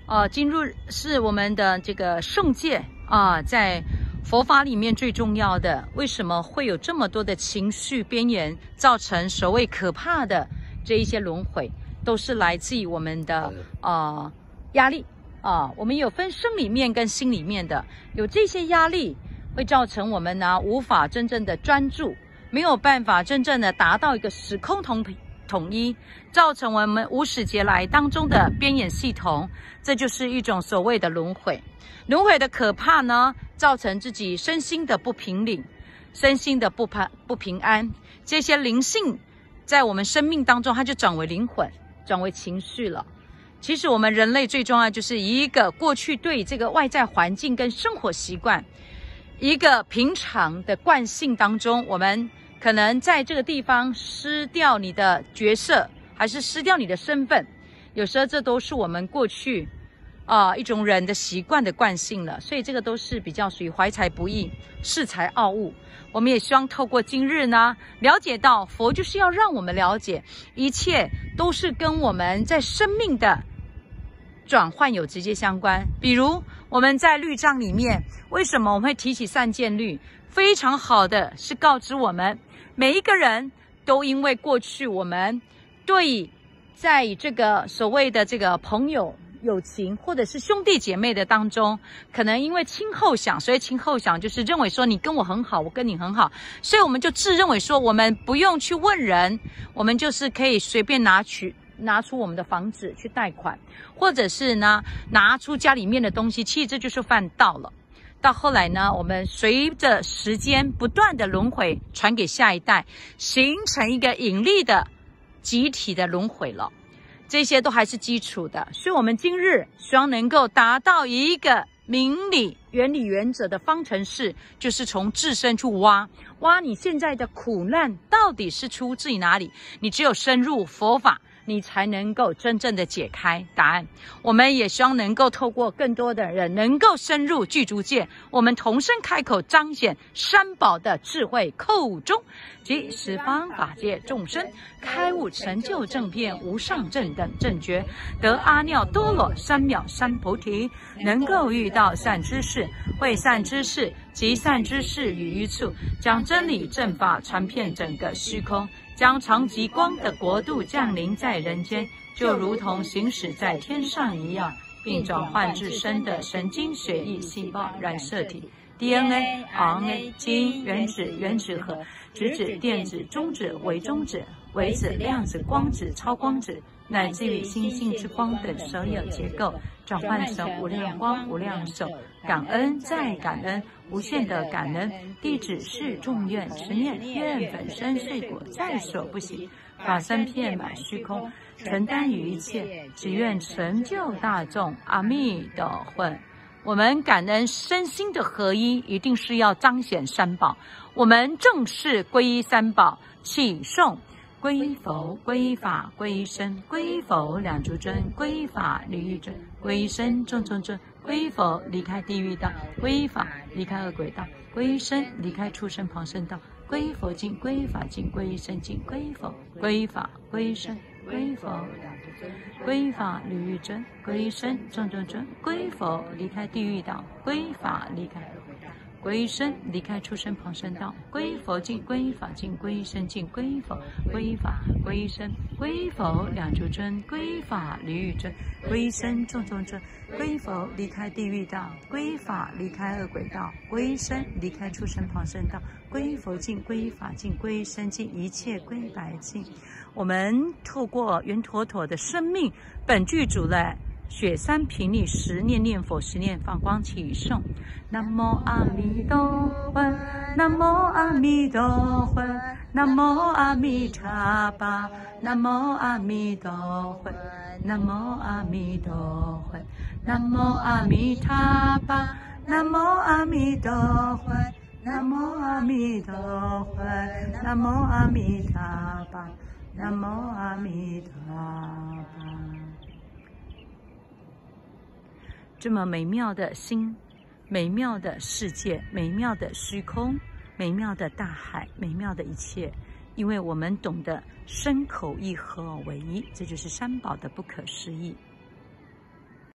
进入是我们的这个圣界在佛法里面最重要的。为什么会有这么多的情绪边缘，造成所谓可怕的这一些轮回，都是来自于我们的压力我们有分生理面跟心里面的，有这些压力会造成我们无法真正的专注，没有办法真正的达到一个时空统一，造成我们无始劫来当中的边缘系统，这就是一种所谓的轮回。轮回的可怕呢，造成自己身心的不平稳，身心的不平安。这些灵性在我们生命当中，它就转为灵魂，转为情绪了。其实我们人类最重要就是一个过去对这个外在环境跟生活习惯，一个平常的惯性当中，我们可能在这个地方失掉你的角色，还是失掉你的身份，有时候这都是我们过去一种人的习惯的惯性了。所以这个都是比较属于怀才不遇，恃才傲物。我们也希望透过今日呢，了解到佛就是要让我们了解，一切都是跟我们在生命的转换有直接相关。比如我们在律藏里面，为什么我们会提起善见律？非常好的是告知我们，每一个人都因为过去我们对在这个所谓的这个朋友友情或者是兄弟姐妹的当中，可能因为亲后想，所以亲后想就是认为说你跟我很好，我跟你很好，所以我们就自认为说我们不用去问人，我们就是可以随便拿出我们的房子去贷款，或者是呢拿出家里面的东西，其实这就是犯道了。到后来呢，我们随着时间不断的轮回，传给下一代，形成一个引力的集体的轮回了。这些都还是基础的，所以我们今日希望能够达到一个明理、原理、原则的方程式，就是从自身去挖你现在的苦难到底是出自于哪里。你只有深入佛法，你才能够真正的解开答案。我们也希望能够透过更多的人能够深入具足界，我们同声开口彰显三宝的智慧口中，即十方法界众生开悟成就正遍无上正等正觉，得阿耨多罗三藐三菩提，能够遇到善知识，会善知识及善知识与于处，将真理正法传遍整个虚空，将常极光的国度降临在人间，就如同行驶在天上一样，并转换自身的神经血液细胞染色体 DNA、RNA、基因、原子核、质子、电子、中子、微中子、微子、量子、光子、超光子，乃至于星星之光等所有结构，转换成无量光、无量寿。感恩再感恩，无限的感恩。弟子是众愿，持念愿粉身碎骨在所不惜，法身遍满虚空，承担于一切，只愿成就大众。阿弥陀佛。我们感恩身心的合一，一定是要彰显三宝。我们正式皈依三宝，起诵皈依佛、皈依法、皈依僧。皈依佛两足尊，皈依法离欲尊，皈依僧众尊尊。皈依佛离开地狱道，皈依法离开恶鬼道，皈依僧离开畜生旁生道。皈依佛经，皈依法经，皈依僧经，皈依佛，皈依法，皈依僧，皈依佛皈依法离欲尊，皈依僧众尊尊。皈依佛离开地狱道，皈依法离开皈依僧离开畜生旁生道，皈依佛经，皈依法经，皈依僧经，皈依佛，皈依法，皈依僧，皈依佛两足尊，皈依法离欲尊，皈依僧众尊尊。皈依佛离开地狱道，皈依法离开恶鬼道，皈依僧离开畜生旁生道，皈依佛经，皈依法经，皈依僧经，一切归白净。我们透过圆妥妥的生命本具足了雪山频率十念念佛，十念放光起诵。南无阿弥陀佛，南无阿弥陀佛，南无阿弥陀佛，南无阿弥陀佛，南无阿弥陀佛，南无阿弥陀佛，南无阿弥陀佛，南无阿弥陀佛，南无阿弥陀佛，南无阿弥陀佛。这么美妙的心，美妙的世界，美妙的虚空，美妙的大海，美妙的一切，因为我们懂得身口意合而为一，这就是三宝的不可思议。